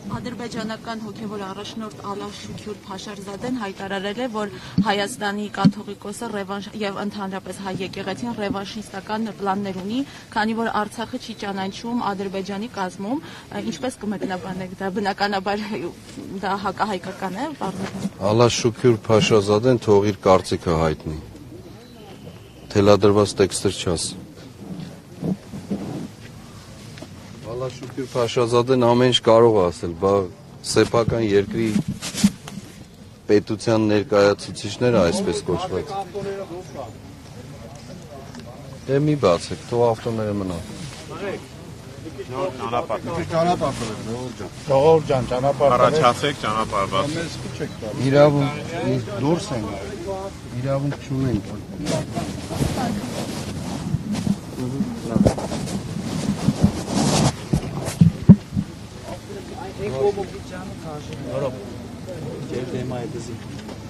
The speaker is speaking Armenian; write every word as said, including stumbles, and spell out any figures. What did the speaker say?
Ադրբեջանական հոգևոր առաջնորդ Ալա Շուքյուր Փաշարզադեն հայտարարել է, որ Հայաստանի կաթողիկոսը եւ ընդհանրապես հայ եկեղեցին ռևանշիստական պլաններ ունի, քանի որ Արցախը չի ճանաչում Ադրբեջանի կազմում, ինչպես կմեկնաբանեք դա, բնականաբար դա հակահայկական է, Ալա Շուքյուր Փաշարզադեն թող իր կարծիքը հայտնի, թելադրված տեքստեր չասի։ Ալա Շուքյուր Փաշարզադեն ամեն ինչ կարող է ասել, բա սեփական երկրի պետության ներկայացուցիչները այսպես կոչված։ Դե մի բացեք, թող ավտոները մնա։ Ժողովուրդ ջան, ճանապարհ առաջացեք, ճանապարհ բացեք։ Իրավունք դուրս են, իրավունք չունենք։ Europa. Gel demaya dizim.